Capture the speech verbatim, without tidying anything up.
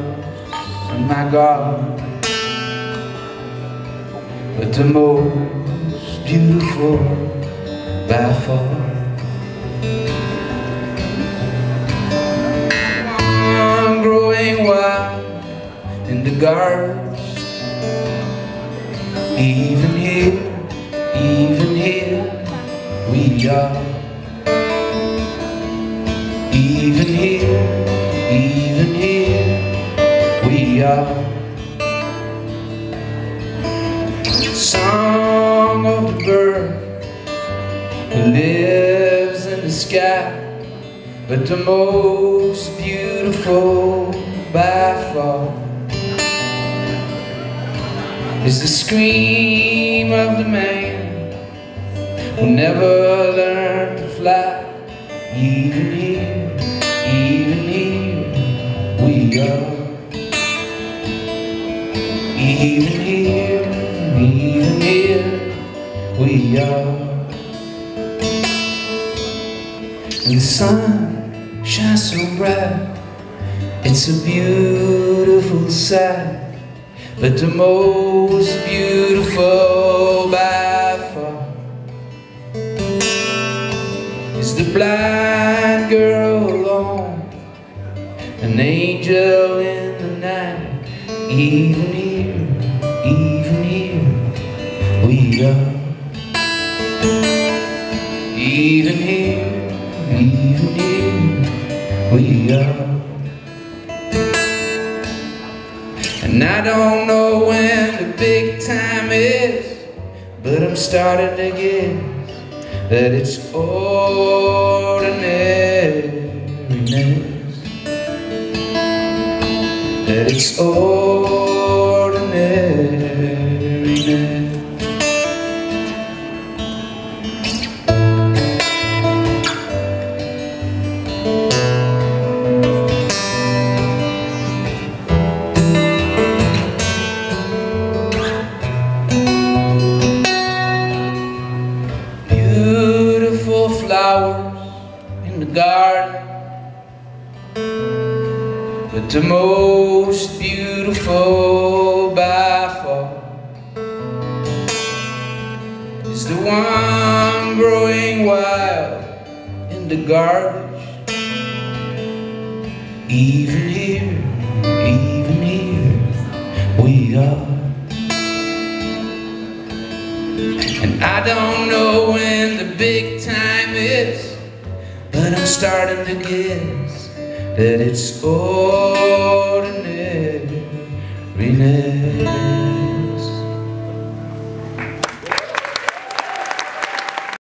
in my garden, but the most beautiful by far. One growing wild in the gardens, even here, even here we are. Even here, even here we are. Song of the bird who lives in the sky, but the most beautiful by far is the scream of the man who never learned to fly. Even here, even here we are. Even here, even here we are. And the sun shines so bright, it's a beautiful sight, but the most beautiful by far is the blind girl alone, an angel in the night. Even here, even here we are. Even here, even here we are. And I don't know when the big time is, but I'm starting to guess that it's ordinariness, that it's ordinariness. Flowers in the garden, but the most beautiful by far is the one growing wild in the garbage. Even here, even here we are. And I don't know when the big time is, but I'm starting to guess that it's ordinariness.